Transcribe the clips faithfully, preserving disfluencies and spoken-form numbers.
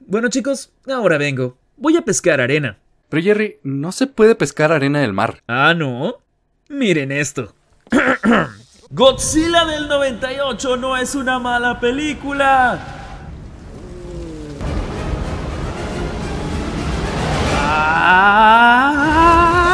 Bueno chicos, ahora vengo. Voy a pescar arena. Pero Jerry, no se puede pescar arena del mar. Ah, ¿no? Miren esto. Godzilla del noventa y ocho no es una mala película. Ah.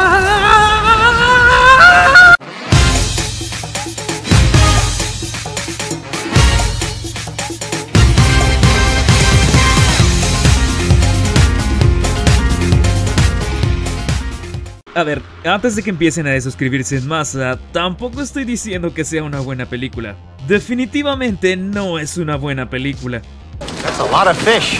A ver, antes de que empiecen a desuscribirse en masa, tampoco estoy diciendo que sea una buena película. Definitivamente no es una buena película. That's a lot of fish.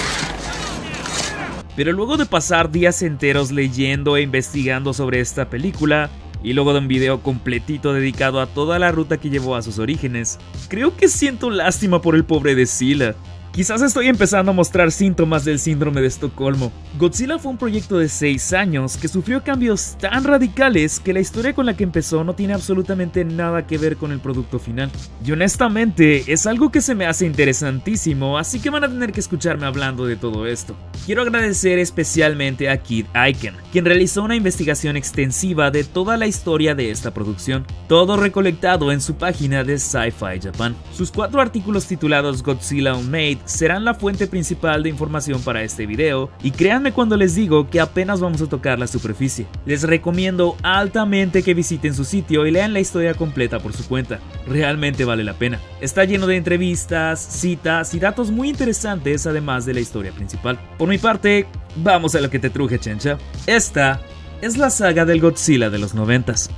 Pero luego de pasar días enteros leyendo e investigando sobre esta película, y luego de un video completito dedicado a toda la ruta que llevó a sus orígenes, creo que siento lástima por el pobre Godzilla. Quizás estoy empezando a mostrar síntomas del síndrome de Estocolmo. Godzilla fue un proyecto de seis años que sufrió cambios tan radicales que la historia con la que empezó no tiene absolutamente nada que ver con el producto final. Y honestamente, es algo que se me hace interesantísimo, así que van a tener que escucharme hablando de todo esto. Quiero agradecer especialmente a Kid Aiken, quien realizó una investigación extensiva de toda la historia de esta producción, todo recolectado en su página de Sci-Fi Japan. Sus cuatro artículos titulados Godzilla Unmade serán la fuente principal de información para este video, y créanme cuando les digo que apenas vamos a tocar la superficie. Les recomiendo altamente que visiten su sitio y lean la historia completa por su cuenta, realmente vale la pena. Está lleno de entrevistas, citas y datos muy interesantes además de la historia principal. Por mi parte, vamos a lo que te truje, chencha. Esta es la saga del Godzilla de los noventas.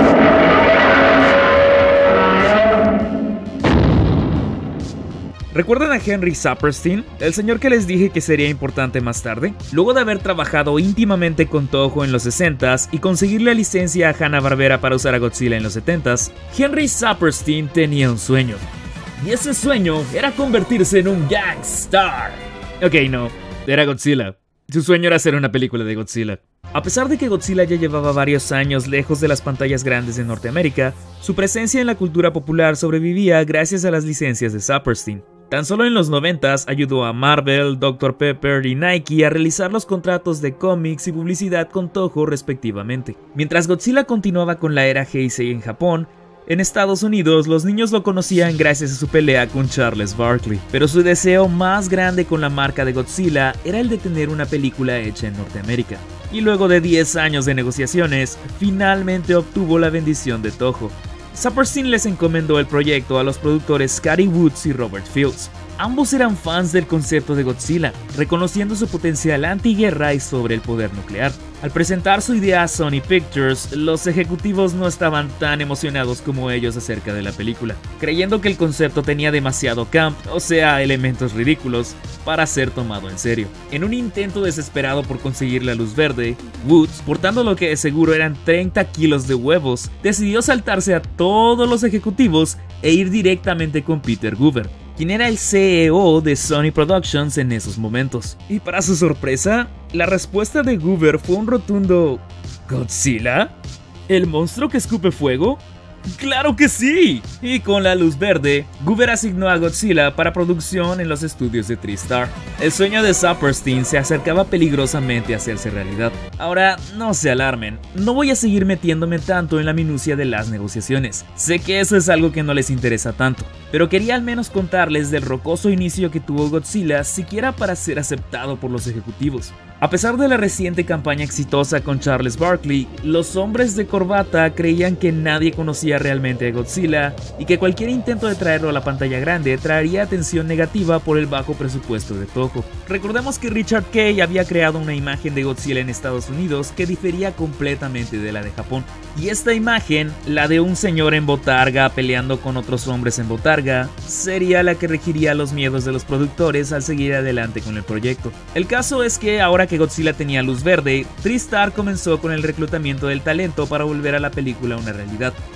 ¿Recuerdan a Henry Saperstein, el señor que les dije que sería importante más tarde? Luego de haber trabajado íntimamente con Toho en los sesentas y conseguir la licencia a Hanna-Barbera para usar a Godzilla en los setentas, Henry Saperstein tenía un sueño. Y ese sueño era convertirse en un gangstar. Ok, no, era Godzilla. Su sueño era hacer una película de Godzilla. A pesar de que Godzilla ya llevaba varios años lejos de las pantallas grandes de Norteamérica, su presencia en la cultura popular sobrevivía gracias a las licencias de Saperstein. Tan solo en los noventas ayudó a Marvel, doctor Pepper y Nike a realizar los contratos de cómics y publicidad con Toho respectivamente. Mientras Godzilla continuaba con la era Heisei en Japón, en Estados Unidos los niños lo conocían gracias a su pelea con Charles Barkley, pero su deseo más grande con la marca de Godzilla era el de tener una película hecha en Norteamérica. Y luego de diez años de negociaciones, finalmente obtuvo la bendición de Toho. Saperstein les encomendó el proyecto a los productores Scotty Woods y Robert Fields. Ambos eran fans del concepto de Godzilla, reconociendo su potencial antiguerra y sobre el poder nuclear. Al presentar su idea a Sony Pictures, los ejecutivos no estaban tan emocionados como ellos acerca de la película, creyendo que el concepto tenía demasiado camp, o sea, elementos ridículos, para ser tomado en serio. En un intento desesperado por conseguir la luz verde, Woods, portando lo que de seguro eran treinta kilos de huevos, decidió saltarse a todos los ejecutivos e ir directamente con Peter Guber, quien era el C E O de Sony Productions en esos momentos. Y para su sorpresa, la respuesta de Guber fue un rotundo ¿Godzilla? ¿El monstruo que escupe fuego? ¡Claro que sí! Y con la luz verde, Guber asignó a Godzilla para producción en los estudios de TriStar. El sueño de Saperstein se acercaba peligrosamente a hacerse realidad. Ahora, no se alarmen, no voy a seguir metiéndome tanto en la minucia de las negociaciones. Sé que eso es algo que no les interesa tanto, pero quería al menos contarles del rocoso inicio que tuvo Godzilla siquiera para ser aceptado por los ejecutivos. A pesar de la reciente campaña exitosa con Charles Barkley, los hombres de corbata creían que nadie conocía realmente a Godzilla y que cualquier intento de traerlo a la pantalla grande traería atención negativa por el bajo presupuesto de Toho. Recordemos que Richard Kay había creado una imagen de Godzilla en Estados Unidos que difería completamente de la de Japón. Y esta imagen, la de un señor en botarga peleando con otros hombres en botarga, sería la que regiría los miedos de los productores al seguir adelante con el proyecto. El caso es que ahora que Godzilla tenía luz verde, TriStar comenzó con el reclutamiento del talento para volver a la película una realidad.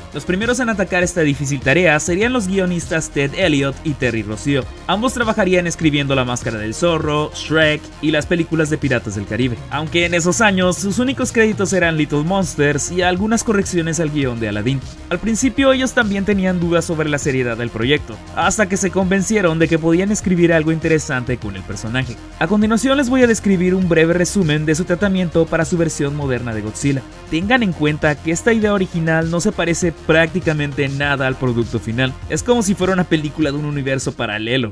Los primeros en atacar esta difícil tarea serían los guionistas Ted Elliott y Terry Rossio. Ambos trabajarían escribiendo La Máscara del Zorro, Shrek y las películas de Piratas del Caribe, aunque en esos años sus únicos créditos eran Little Monsters y algunas correcciones al guión de Aladdin. Al principio ellos también tenían dudas sobre la seriedad del proyecto, hasta que se convencieron de que podían escribir algo interesante con el personaje. A continuación les voy a describir un breve resumen de su tratamiento para su versión moderna de Godzilla. Tengan en cuenta que esta idea original no se parece prácticamente nada al producto final. Es como si fuera una película de un universo paralelo.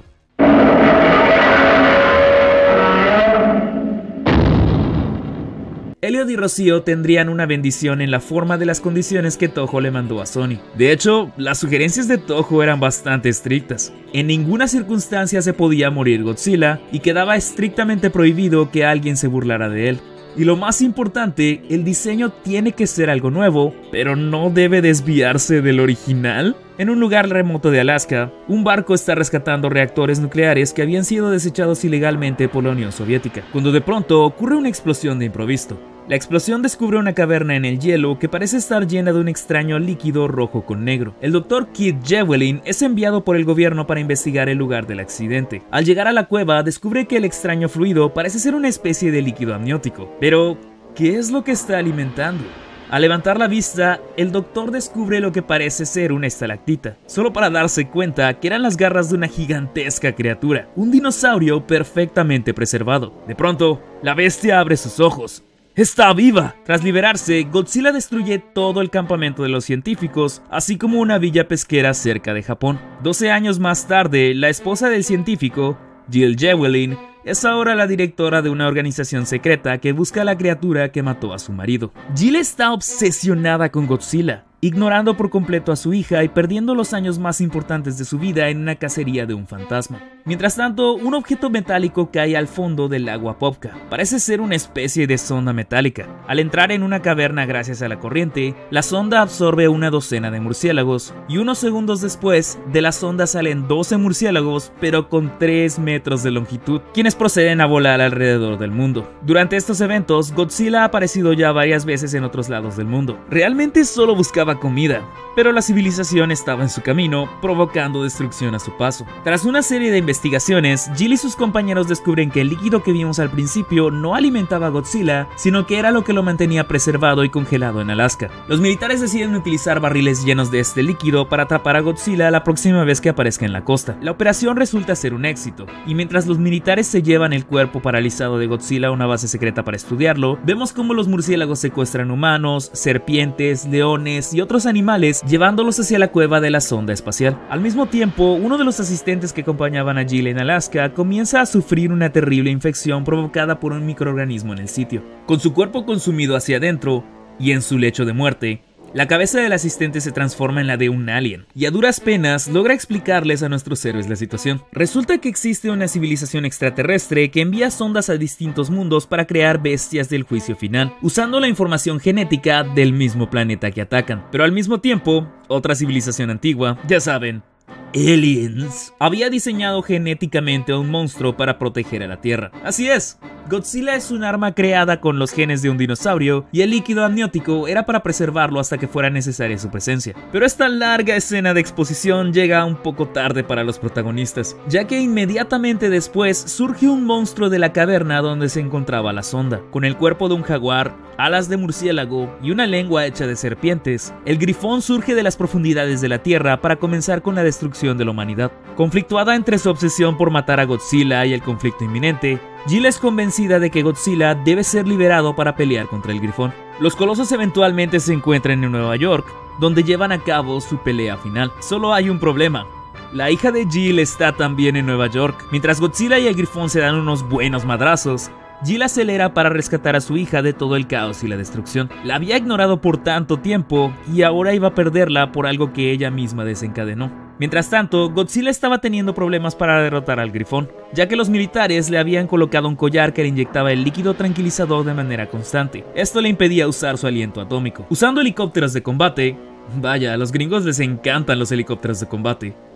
Elliott y Rossio tendrían una bendición en la forma de las condiciones que Toho le mandó a Sony. De hecho, las sugerencias de Toho eran bastante estrictas. En ninguna circunstancia se podía morir Godzilla y quedaba estrictamente prohibido que alguien se burlara de él. Y lo más importante, el diseño tiene que ser algo nuevo, pero no debe desviarse del original. En un lugar remoto de Alaska, un barco está rescatando reactores nucleares que habían sido desechados ilegalmente por la Unión Soviética, cuando de pronto ocurre una explosión de improviso. La explosión descubre una caverna en el hielo que parece estar llena de un extraño líquido rojo con negro. El doctor Keith Jewelin es enviado por el gobierno para investigar el lugar del accidente. Al llegar a la cueva, descubre que el extraño fluido parece ser una especie de líquido amniótico. Pero, ¿qué es lo que está alimentando? Al levantar la vista, el doctor descubre lo que parece ser una estalactita, solo para darse cuenta que eran las garras de una gigantesca criatura, un dinosaurio perfectamente preservado. De pronto, la bestia abre sus ojos. ¡Está viva! Tras liberarse, Godzilla destruye todo el campamento de los científicos, así como una villa pesquera cerca de Japón. doce años más tarde, la esposa del científico, Jill Jewelin, es ahora la directora de una organización secreta que busca a la criatura que mató a su marido. Jill está obsesionada con Godzilla, ignorando por completo a su hija y perdiendo los años más importantes de su vida en una cacería de un fantasma. Mientras tanto, un objeto metálico cae al fondo del lago Apopka. Parece ser una especie de sonda metálica. Al entrar en una caverna gracias a la corriente, la sonda absorbe una docena de murciélagos, y unos segundos después, de la sonda salen doce murciélagos, pero con tres metros de longitud, quienes proceden a volar alrededor del mundo. Durante estos eventos, Godzilla ha aparecido ya varias veces en otros lados del mundo. Realmente solo buscaba comida, pero la civilización estaba en su camino, provocando destrucción a su paso. Tras una serie de investigaciones, Jill y sus compañeros descubren que el líquido que vimos al principio no alimentaba a Godzilla, sino que era lo que lo mantenía preservado y congelado en Alaska. Los militares deciden utilizar barriles llenos de este líquido para atrapar a Godzilla la próxima vez que aparezca en la costa. La operación resulta ser un éxito, y mientras los militares se llevan el cuerpo paralizado de Godzilla a una base secreta para estudiarlo, vemos cómo los murciélagos secuestran humanos, serpientes, leones y otros animales, llevándolos hacia la cueva de la sonda espacial. Al mismo tiempo, uno de los asistentes que acompañaban a Jill en Alaska comienza a sufrir una terrible infección provocada por un microorganismo en el sitio. Con su cuerpo consumido hacia adentro y en su lecho de muerte, la cabeza del asistente se transforma en la de un alien, y a duras penas logra explicarles a nuestros héroes la situación. Resulta que existe una civilización extraterrestre que envía sondas a distintos mundos para crear bestias del juicio final, usando la información genética del mismo planeta que atacan. Pero al mismo tiempo, otra civilización antigua, ya saben, aliens, había diseñado genéticamente a un monstruo para proteger a la Tierra. Así es, Godzilla es un arma creada con los genes de un dinosaurio, y el líquido amniótico era para preservarlo hasta que fuera necesaria su presencia. Pero esta larga escena de exposición llega un poco tarde para los protagonistas, ya que inmediatamente después surge un monstruo de la caverna donde se encontraba la sonda. Con el cuerpo de un jaguar, alas de murciélago y una lengua hecha de serpientes, el grifón surge de las profundidades de la Tierra para comenzar con la destrucción de la humanidad. Conflictuada entre su obsesión por matar a Godzilla y el conflicto inminente, Jill es convencida de que Godzilla debe ser liberado para pelear contra el grifón. Los colosos eventualmente se encuentran en Nueva York, donde llevan a cabo su pelea final. Solo hay un problema: la hija de Jill está también en Nueva York. Mientras Godzilla y el grifón se dan unos buenos madrazos, Jill acelera para rescatar a su hija de todo el caos y la destrucción. La había ignorado por tanto tiempo y ahora iba a perderla por algo que ella misma desencadenó. Mientras tanto, Godzilla estaba teniendo problemas para derrotar al grifón, ya que los militares le habían colocado un collar que le inyectaba el líquido tranquilizador de manera constante. Esto le impedía usar su aliento atómico. Usando helicópteros de combate, vaya, a los gringos les encantan los helicópteros de combate,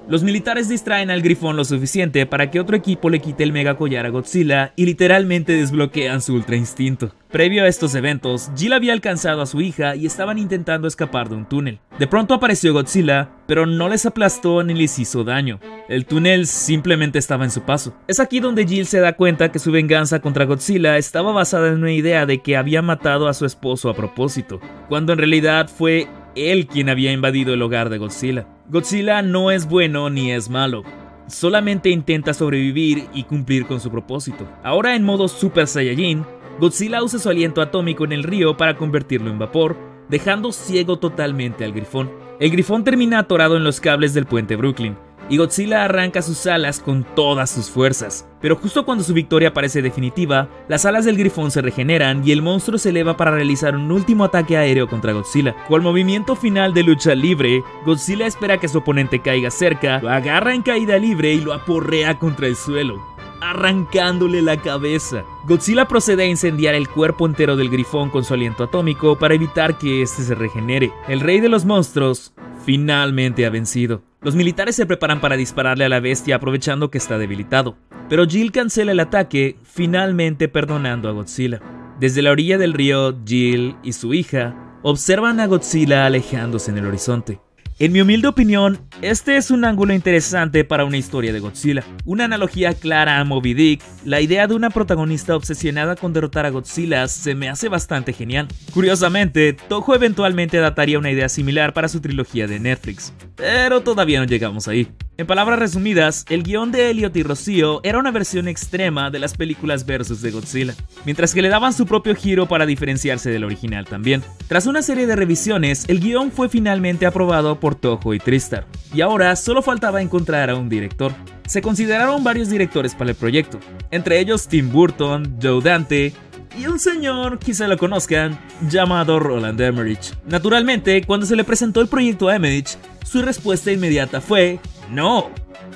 Los militares distraen al grifón lo suficiente para que otro equipo le quite el mega collar a Godzilla y literalmente desbloquean su ultra instinto. Previo a estos eventos, Jill había alcanzado a su hija y estaban intentando escapar de un túnel. De pronto apareció Godzilla, pero no les aplastó ni les hizo daño. El túnel simplemente estaba en su paso. Es aquí donde Jill se da cuenta que su venganza contra Godzilla estaba basada en una idea de que había matado a su esposo a propósito, cuando en realidad fue él quien había invadido el hogar de Godzilla. Godzilla no es bueno ni es malo. Solamente intenta sobrevivir y cumplir con su propósito. Ahora en modo Super Saiyajin, Godzilla usa su aliento atómico en el río para convertirlo en vapor, dejando ciego totalmente al grifón. El grifón termina atorado en los cables del puente Brooklyn, y Godzilla arranca sus alas con todas sus fuerzas. Pero justo cuando su victoria parece definitiva, las alas del grifón se regeneran y el monstruo se eleva para realizar un último ataque aéreo contra Godzilla. Con el movimiento final de lucha libre, Godzilla espera que su oponente caiga cerca, lo agarra en caída libre y lo aporrea contra el suelo, arrancándole la cabeza. Godzilla procede a incendiar el cuerpo entero del grifón con su aliento atómico para evitar que este se regenere. El rey de los monstruos finalmente ha vencido. Los militares se preparan para dispararle a la bestia aprovechando que está debilitado, pero Jill cancela el ataque, finalmente perdonando a Godzilla. Desde la orilla del río, Jill y su hija observan a Godzilla alejándose en el horizonte. En mi humilde opinión, este es un ángulo interesante para una historia de Godzilla. Una analogía clara a Moby Dick, la idea de una protagonista obsesionada con derrotar a Godzilla se me hace bastante genial. Curiosamente, Toho eventualmente adaptaría una idea similar para su trilogía de Netflix, pero todavía no llegamos ahí. En palabras resumidas, el guión de Elliot y Rocío era una versión extrema de las películas versus de Godzilla, mientras que le daban su propio giro para diferenciarse del original también. Tras una serie de revisiones, el guión fue finalmente aprobado por Toho y TriStar, y ahora solo faltaba encontrar a un director. Se consideraron varios directores para el proyecto, entre ellos Tim Burton, Joe Dante y un señor, quizá lo conozcan, llamado Roland Emmerich. Naturalmente, cuando se le presentó el proyecto a Emmerich, su respuesta inmediata fue: no,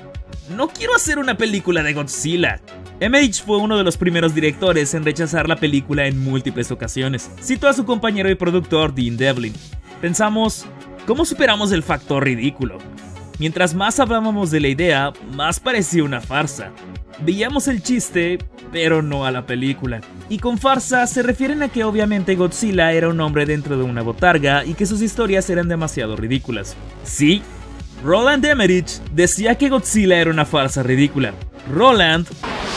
no quiero hacer una película de Godzilla. Emmerich fue uno de los primeros directores en rechazar la película en múltiples ocasiones. Citó a su compañero y productor Dean Devlin: pensamos, ¿cómo superamos el factor ridículo? Mientras más hablábamos de la idea, más parecía una farsa. Veíamos el chiste, pero no a la película. Y con farsa se refieren a que obviamente Godzilla era un hombre dentro de una botarga y que sus historias eran demasiado ridículas. Sí, Roland Emmerich decía que Godzilla era una farsa ridícula. Roland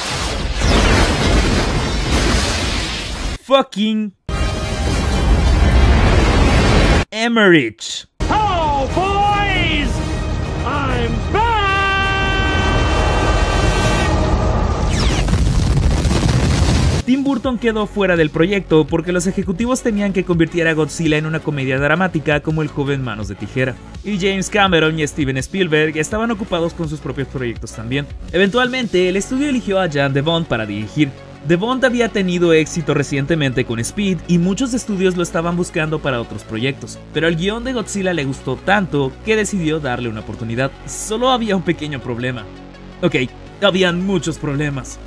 fucking Emmerich. Oh, boys! I'm back! Tim Burton quedó fuera del proyecto porque los ejecutivos temían que convirtiera a Godzilla en una comedia dramática como El joven manos de tijera. Y James Cameron y Steven Spielberg estaban ocupados con sus propios proyectos también. Eventualmente, el estudio eligió a Jan de Bont para dirigir. De Bont había tenido éxito recientemente con Speed y muchos estudios lo estaban buscando para otros proyectos, pero el guión de Godzilla le gustó tanto que decidió darle una oportunidad. Solo había un pequeño problema. Ok, habían muchos problemas.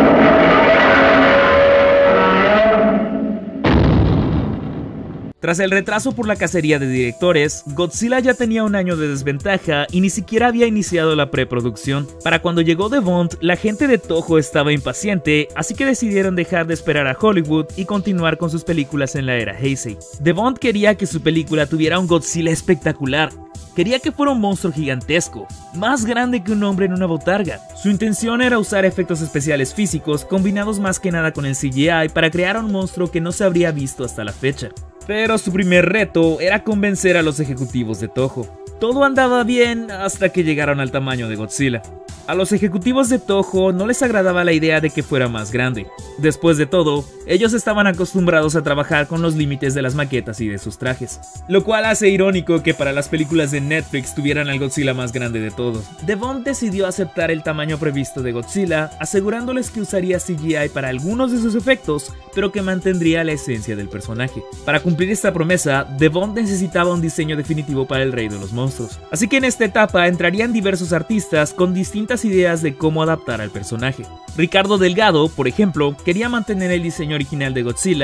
Tras el retraso por la cacería de directores, Godzilla ya tenía un año de desventaja y ni siquiera había iniciado la preproducción. Para cuando llegó de Bont, la gente de Toho estaba impaciente, así que decidieron dejar de esperar a Hollywood y continuar con sus películas en la era Heisei. De Bont quería que su película tuviera un Godzilla espectacular. Quería que fuera un monstruo gigantesco, más grande que un hombre en una botarga. Su intención era usar efectos especiales físicos combinados más que nada con el C G I para crear un monstruo que no se habría visto hasta la fecha. Pero su primer reto era convencer a los ejecutivos de Toho. Todo andaba bien hasta que llegaron al tamaño de Godzilla. A los ejecutivos de Toho no les agradaba la idea de que fuera más grande. Después de todo, ellos estaban acostumbrados a trabajar con los límites de las maquetas y de sus trajes, lo cual hace irónico que para las películas de Netflix tuvieran al Godzilla más grande de todos. De Bont decidió aceptar el tamaño previsto de Godzilla, asegurándoles que usaría C G I para algunos de sus efectos, pero que mantendría la esencia del personaje. Para cumplir esta promesa, De Bont necesitaba un diseño definitivo para el rey de los monstruos. Así que en esta etapa entrarían diversos artistas con distintas ideas de cómo adaptar al personaje. Ricardo Delgado, por ejemplo, quería mantener el diseño original de Godzilla,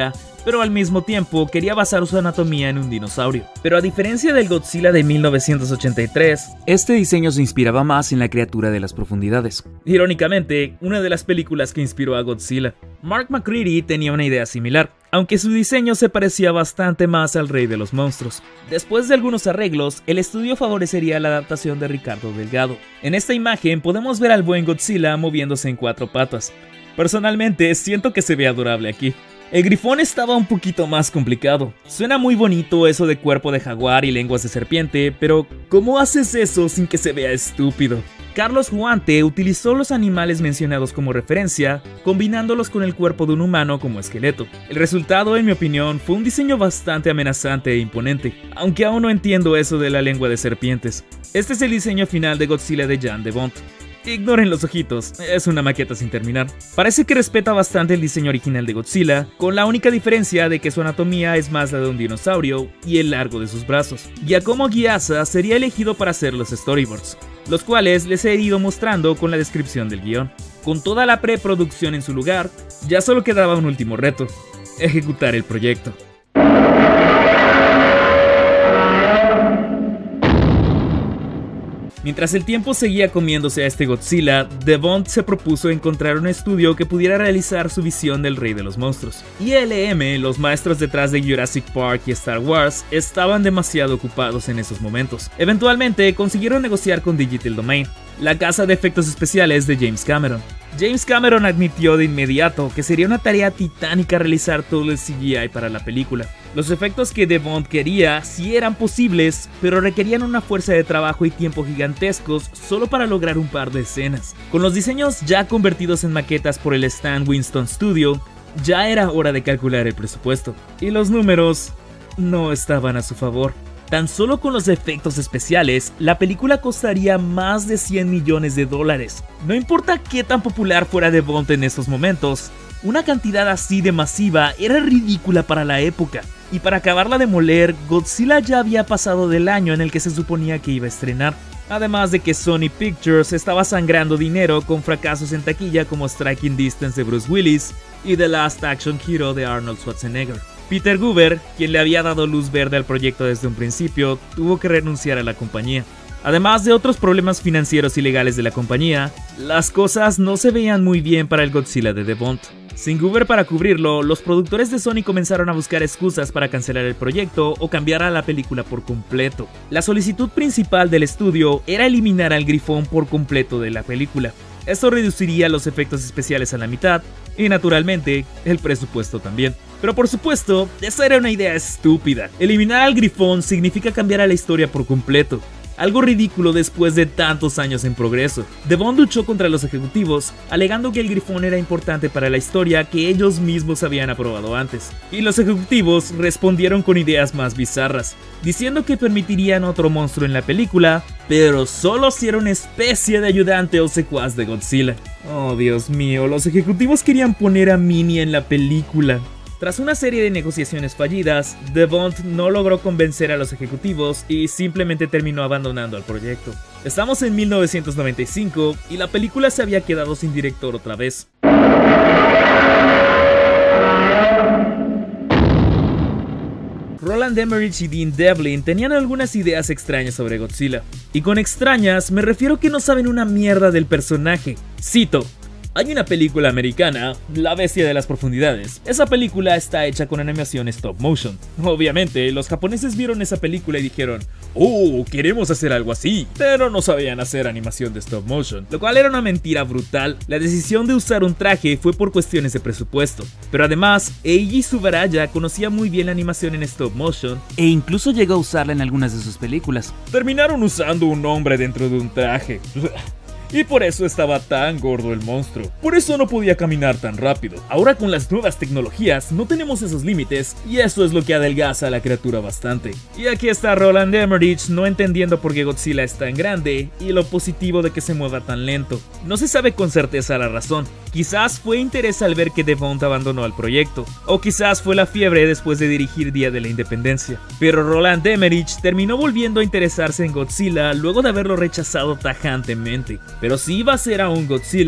pero al mismo tiempo quería basar su anatomía en un dinosaurio. Pero a diferencia del Godzilla de mil novecientos ochenta y tres, este diseño se inspiraba más en la criatura de las profundidades. Irónicamente, una de las películas que inspiró a Godzilla. Mark McCready tenía una idea similar, aunque su diseño se parecía bastante más al Rey de los Monstruos. Después de algunos arreglos, el estudio favorecería la adaptación de Ricardo Delgado. En esta imagen podemos ver al buen Godzilla moviéndose en cuatro patas. Personalmente, siento que se ve adorable aquí. El grifón estaba un poquito más complicado. Suena muy bonito eso de cuerpo de jaguar y lenguas de serpiente, pero ¿cómo haces eso sin que se vea estúpido? Carlos Huante utilizó los animales mencionados como referencia, combinándolos con el cuerpo de un humano como esqueleto. El resultado, en mi opinión, fue un diseño bastante amenazante e imponente, aunque aún no entiendo eso de la lengua de serpientes. Este es el diseño final de Godzilla de Jan de Bont. Ignoren los ojitos, es una maqueta sin terminar. Parece que respeta bastante el diseño original de Godzilla, con la única diferencia de que su anatomía es más la de un dinosaurio y el largo de sus brazos. Giacomo Ghiasa sería elegido para hacer los storyboards, los cuales les he ido mostrando con la descripción del guión. Con toda la preproducción en su lugar, ya solo quedaba un último reto: ejecutar el proyecto. Mientras el tiempo seguía comiéndose a este Godzilla, De Bont se propuso encontrar un estudio que pudiera realizar su visión del Rey de los Monstruos. I L M, los maestros detrás de Jurassic Park y Star Wars, estaban demasiado ocupados en esos momentos. Eventualmente consiguieron negociar con Digital Domain, la casa de efectos especiales de James Cameron. James Cameron admitió de inmediato que sería una tarea titánica realizar todo el C G I para la película. Los efectos que De Bont quería sí eran posibles, pero requerían una fuerza de trabajo y tiempo gigantescos solo para lograr un par de escenas. Con los diseños ya convertidos en maquetas por el Stan Winston Studio, ya era hora de calcular el presupuesto. Y los números no estaban a su favor. Tan solo con los efectos especiales, la película costaría más de cien millones de dólares. No importa qué tan popular fuera De Bont en estos momentos, una cantidad así de masiva era ridícula para la época. Y para acabarla de moler, Godzilla ya había pasado del año en el que se suponía que iba a estrenar. Además de que Sony Pictures estaba sangrando dinero con fracasos en taquilla como Striking Distance de Bruce Willis y The Last Action Hero de Arnold Schwarzenegger. Peter Guber, quien le había dado luz verde al proyecto desde un principio, tuvo que renunciar a la compañía. Además de otros problemas financieros y legales de la compañía, las cosas no se veían muy bien para el Godzilla de De Bont. Sin Guber para cubrirlo, los productores de Sony comenzaron a buscar excusas para cancelar el proyecto o cambiar a la película por completo. La solicitud principal del estudio era eliminar al grifón por completo de la película. Esto reduciría los efectos especiales a la mitad y, naturalmente, el presupuesto también. Pero por supuesto, esa era una idea estúpida. Eliminar al grifón significa cambiar a la historia por completo. Algo ridículo después de tantos años en progreso. De Bont luchó contra los ejecutivos, alegando que el grifón era importante para la historia que ellos mismos habían aprobado antes. Y los ejecutivos respondieron con ideas más bizarras, diciendo que permitirían otro monstruo en la película, pero solo si era una especie de ayudante o secuaz de Godzilla. Oh, Dios mío, los ejecutivos querían poner a Minnie en la película. Tras una serie de negociaciones fallidas, De Bont no logró convencer a los ejecutivos y simplemente terminó abandonando el proyecto. Estamos en mil novecientos noventa y cinco y la película se había quedado sin director otra vez. Roland Emmerich y Dean Devlin tenían algunas ideas extrañas sobre Godzilla. Y con extrañas me refiero que no saben una mierda del personaje. Cito: hay una película americana, La Bestia de las Profundidades. Esa película está hecha con animación stop motion. Obviamente, los japoneses vieron esa película y dijeron: ¡oh, queremos hacer algo así! Pero no sabían hacer animación de stop motion, lo cual era una mentira brutal. La decisión de usar un traje fue por cuestiones de presupuesto. Pero además, Eiji Tsubaraya conocía muy bien la animación en stop motion e incluso llegó a usarla en algunas de sus películas. Terminaron usando un hombre dentro de un traje. Y por eso estaba tan gordo el monstruo. Por eso no podía caminar tan rápido. Ahora con las nuevas tecnologías no tenemos esos límites y eso es lo que adelgaza a la criatura bastante. Y aquí está Roland Emmerich no entendiendo por qué Godzilla es tan grande y lo positivo de que se mueva tan lento. No se sabe con certeza la razón. Quizás fue interés al ver que De Bont abandonó el proyecto, o quizás fue la fiebre después de dirigir Día de la Independencia. Pero Roland Emmerich terminó volviendo a interesarse en Godzilla luego de haberlo rechazado tajantemente. Pero si iba a ser a un Godzilla,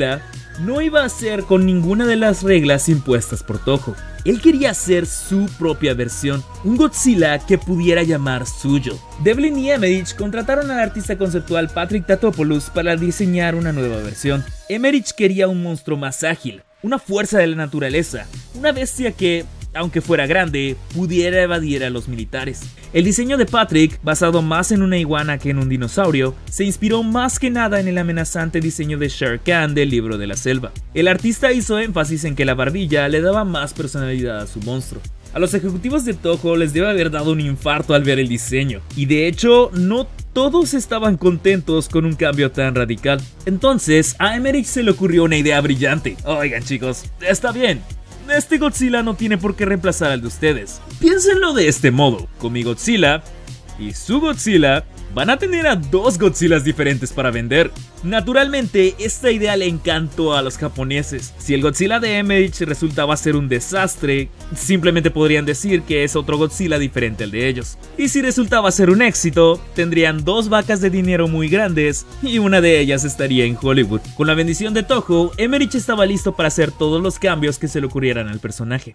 no iba a ser con ninguna de las reglas impuestas por Toho. Él quería hacer su propia versión, un Godzilla que pudiera llamar suyo. Devlin y Emmerich contrataron al artista conceptual Patrick Tatopoulos para diseñar una nueva versión. Emmerich quería un monstruo más ágil, una fuerza de la naturaleza, una bestia que, aunque fuera grande, pudiera evadir a los militares. El diseño de Patrick, basado más en una iguana que en un dinosaurio, se inspiró más que nada en el amenazante diseño de Shere Khan del Libro de la Selva. El artista hizo énfasis en que la barbilla le daba más personalidad a su monstruo. A los ejecutivos de Toho les debe haber dado un infarto al ver el diseño, y de hecho no todos estaban contentos con un cambio tan radical. Entonces a Emmerich se le ocurrió una idea brillante. Oigan chicos, está bien, este Godzilla no tiene por qué reemplazar al de ustedes. Piénsenlo de este modo, con mi Godzilla y su Godzilla van a tener a dos Godzillas diferentes para vender. Naturalmente, esta idea le encantó a los japoneses. Si el Godzilla de Emmerich resultaba ser un desastre, simplemente podrían decir que es otro Godzilla diferente al de ellos. Y si resultaba ser un éxito, tendrían dos vacas de dinero muy grandes y una de ellas estaría en Hollywood. Con la bendición de Toho, Emmerich estaba listo para hacer todos los cambios que se le ocurrieran al personaje.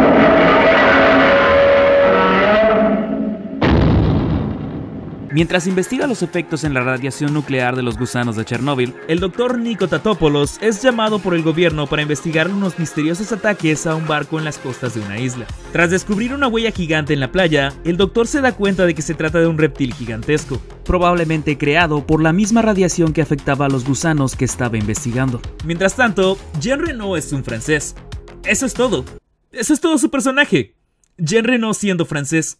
Mientras investiga los efectos en la radiación nuclear de los gusanos de Chernóbil, el doctor Nico Tatopoulos es llamado por el gobierno para investigar unos misteriosos ataques a un barco en las costas de una isla. Tras descubrir una huella gigante en la playa, el doctor se da cuenta de que se trata de un reptil gigantesco, probablemente creado por la misma radiación que afectaba a los gusanos que estaba investigando. Mientras tanto, Jean Reno es un francés. Eso es todo. Eso es todo su personaje. Jean Reno siendo francés.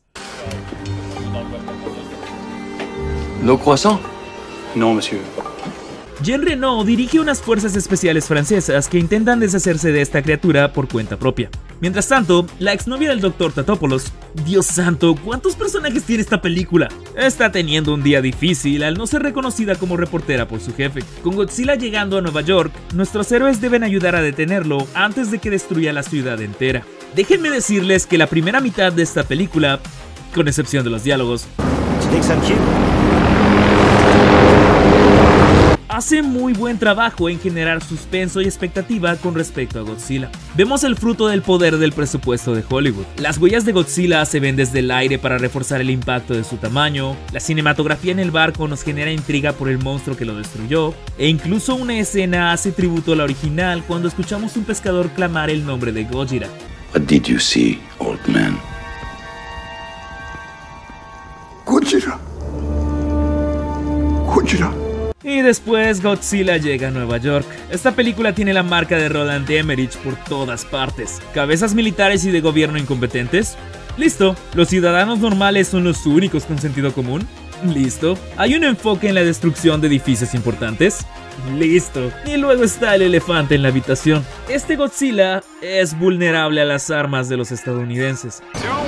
No croissant? Non, monsieur. Jean Reno dirige unas fuerzas especiales francesas que intentan deshacerse de esta criatura por cuenta propia. Mientras tanto, la exnovia del doctor Tatopoulos, Dios santo, ¿cuántos personajes tiene esta película? Está teniendo un día difícil al no ser reconocida como reportera por su jefe. Con Godzilla llegando a Nueva York, nuestros héroes deben ayudar a detenerlo antes de que destruya la ciudad entera. Déjenme decirles que la primera mitad de esta película, con excepción de los diálogos, hace muy buen trabajo en generar suspenso y expectativa con respecto a Godzilla. Vemos el fruto del poder del presupuesto de Hollywood. Las huellas de Godzilla se ven desde el aire para reforzar el impacto de su tamaño, la cinematografía en el barco nos genera intriga por el monstruo que lo destruyó, e incluso una escena hace tributo a la original cuando escuchamos un pescador clamar el nombre de Gojira. What did you see, old man? Gojira. Gojira. Y después Godzilla llega a Nueva York. Esta película tiene la marca de Roland Emmerich por todas partes. ¿Cabezas militares y de gobierno incompetentes? Listo. ¿Los ciudadanos normales son los únicos con sentido común? Listo. ¿Hay un enfoque en la destrucción de edificios importantes? Listo. Y luego está el elefante en la habitación. Este Godzilla es vulnerable a las armas de los estadounidenses.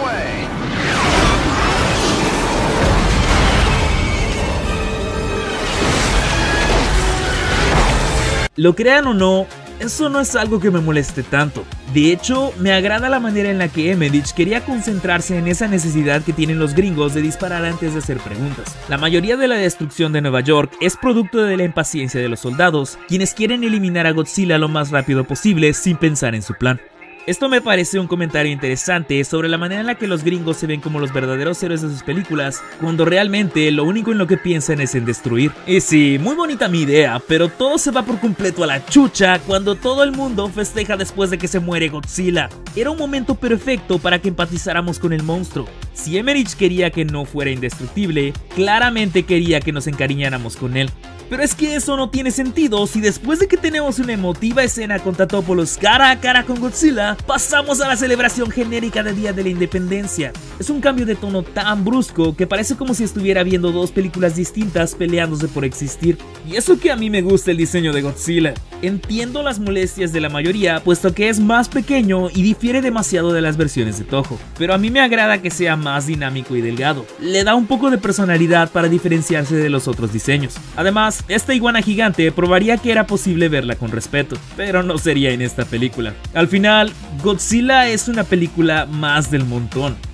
Lo crean o no, eso no es algo que me moleste tanto. De hecho, me agrada la manera en la que Emmerich quería concentrarse en esa necesidad que tienen los gringos de disparar antes de hacer preguntas. La mayoría de la destrucción de Nueva York es producto de la impaciencia de los soldados, quienes quieren eliminar a Godzilla lo más rápido posible sin pensar en su plan. Esto me parece un comentario interesante sobre la manera en la que los gringos se ven como los verdaderos héroes de sus películas, cuando realmente lo único en lo que piensan es en destruir. Y sí, muy bonita mi idea, pero todo se va por completo a la chucha cuando todo el mundo festeja después de que se muere Godzilla. Era un momento perfecto para que empatizáramos con el monstruo. Si Emmerich quería que no fuera indestructible, claramente quería que nos encariñáramos con él. Pero es que eso no tiene sentido si después de que tenemos una emotiva escena con Tatopoulos cara a cara con Godzilla, pasamos a la celebración genérica de Día de la Independencia. Es un cambio de tono tan brusco que parece como si estuviera viendo dos películas distintas peleándose por existir. Y eso que a mí me gusta el diseño de Godzilla. Entiendo las molestias de la mayoría, puesto que es más pequeño y difiere demasiado de las versiones de Toho. Pero a mí me agrada que sea más dinámico y delgado. Le da un poco de personalidad para diferenciarse de los otros diseños. Además, esta iguana gigante probaría que era posible verla con respeto, pero no sería en esta película. Al final, Godzilla es una película más del montón.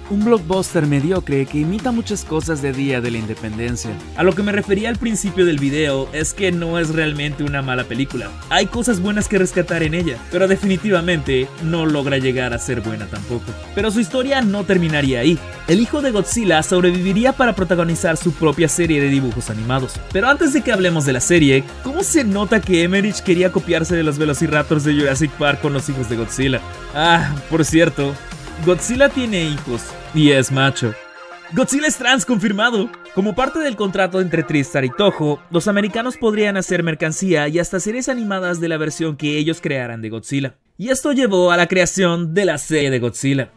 un blockbuster mediocre que imita muchas cosas de Día de la Independencia. A lo que me refería al principio del video es que no es realmente una mala película. Hay cosas buenas que rescatar en ella, pero definitivamente no logra llegar a ser buena tampoco. Pero su historia no terminaría ahí. El hijo de Godzilla sobreviviría para protagonizar su propia serie de dibujos animados. Pero antes de que hablemos de la serie, ¿cómo se nota que Emmerich quería copiarse de los Velociraptors de Jurassic Park con los hijos de Godzilla? Ah, por cierto, Godzilla tiene hijos y es macho. Godzilla es trans confirmado. Como parte del contrato entre TriStar y Toho, los americanos podrían hacer mercancía y hasta series animadas de la versión que ellos crearan de Godzilla. Y esto llevó a la creación de la serie de Godzilla.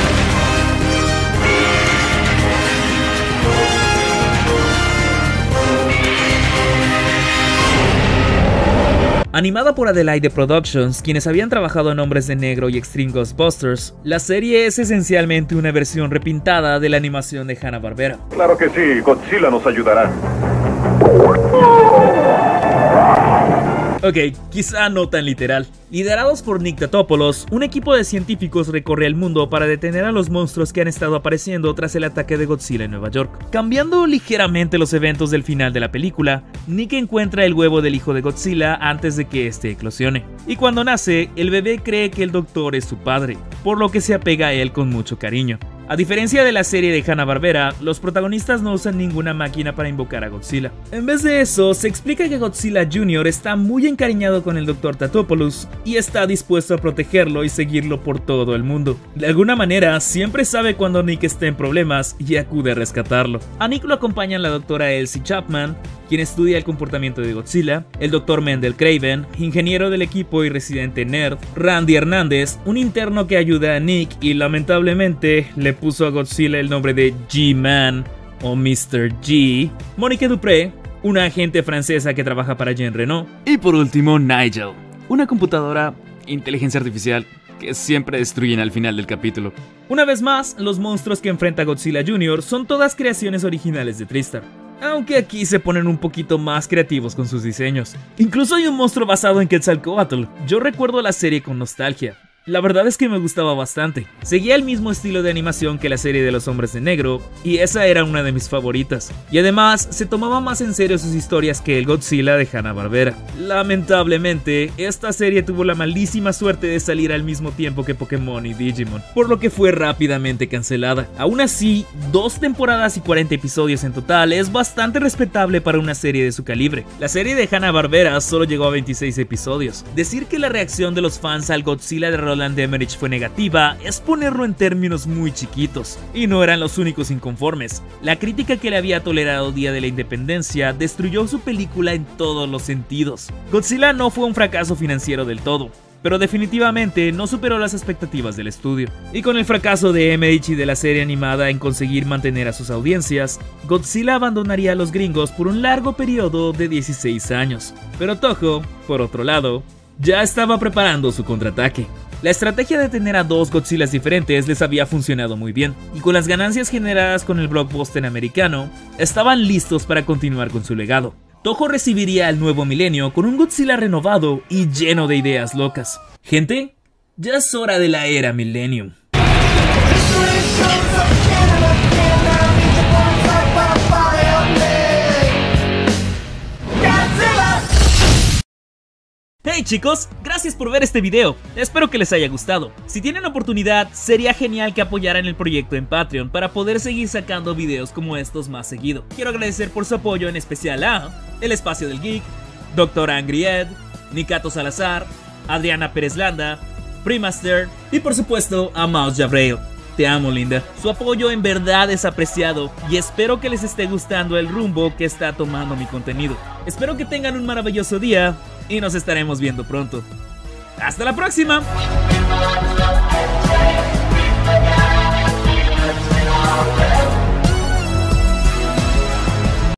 Animada por Adelaide Productions, quienes habían trabajado en Hombres de Negro y Extreme Ghostbusters, la serie es esencialmente una versión repintada de la animación de Hanna-Barbera. Claro que sí, Godzilla nos ayudará. Ok, quizá no tan literal. Liderados por Nick Tatopoulos, un equipo de científicos recorre el mundo para detener a los monstruos que han estado apareciendo tras el ataque de Godzilla en Nueva York. Cambiando ligeramente los eventos del final de la película, Nick encuentra el huevo del hijo de Godzilla antes de que este eclosione. Y cuando nace, el bebé cree que el doctor es su padre, por lo que se apega a él con mucho cariño. A diferencia de la serie de Hanna-Barbera, los protagonistas no usan ninguna máquina para invocar a Godzilla. En vez de eso, se explica que Godzilla junior está muy encariñado con el doctor Tatopoulos y está dispuesto a protegerlo y seguirlo por todo el mundo. De alguna manera, siempre sabe cuando Nick está en problemas y acude a rescatarlo. A Nick lo acompañan la doctora Elsie Chapman, quien estudia el comportamiento de Godzilla, el doctor Mendel Craven, ingeniero del equipo y residente nerd, Randy Hernández, un interno que ayuda a Nick y lamentablemente le puso a Godzilla el nombre de G-Man o mister G, Mónica Dupré, una agente francesa que trabaja para Jean Reno, y por último Nigel, una computadora inteligencia artificial que siempre destruyen al final del capítulo. Una vez más, los monstruos que enfrenta Godzilla junior son todas creaciones originales de TriStar, aunque aquí se ponen un poquito más creativos con sus diseños. Incluso hay un monstruo basado en Quetzalcóatl. Yo recuerdo la serie con nostalgia. La verdad es que me gustaba bastante. Seguía el mismo estilo de animación que la serie de los Hombres de Negro, y esa era una de mis favoritas. Y además, se tomaba más en serio sus historias que el Godzilla de Hanna-Barbera. Lamentablemente, esta serie tuvo la malísima suerte de salir al mismo tiempo que Pokémon y Digimon, por lo que fue rápidamente cancelada. Aún así, dos temporadas y cuarenta episodios en total es bastante respetable para una serie de su calibre. La serie de Hanna-Barbera solo llegó a veintiséis episodios. Decir que la reacción de los fans al Godzilla de Roland Emmerich fue negativa es ponerlo en términos muy chiquitos, y no eran los únicos inconformes. La crítica que le había tolerado Día de la Independencia destruyó su película en todos los sentidos. Godzilla no fue un fracaso financiero del todo, pero definitivamente no superó las expectativas del estudio. Y con el fracaso de Emmerich y de la serie animada en conseguir mantener a sus audiencias, Godzilla abandonaría a los gringos por un largo periodo de dieciséis años. Pero Toho, por otro lado, ya estaba preparando su contraataque. La estrategia de tener a dos Godzillas diferentes les había funcionado muy bien, y con las ganancias generadas con el blockbuster americano, estaban listos para continuar con su legado. Toho recibiría el nuevo milenio con un Godzilla renovado y lleno de ideas locas. Gente, ya es hora de la era Millennium. Hey chicos, gracias por ver este video, espero que les haya gustado. Si tienen oportunidad, sería genial que apoyaran el proyecto en Patreon para poder seguir sacando videos como estos más seguido. Quiero agradecer por su apoyo en especial a El Espacio del Geek, doctor Angry Ed, Nikato Salazar, Adriana Pérez Landa, Primaster y por supuesto a Mouse Jabrail. Te amo, linda. Su apoyo en verdad es apreciado y espero que les esté gustando el rumbo que está tomando mi contenido. Espero que tengan un maravilloso día y nos estaremos viendo pronto. ¡Hasta la próxima! Let's go.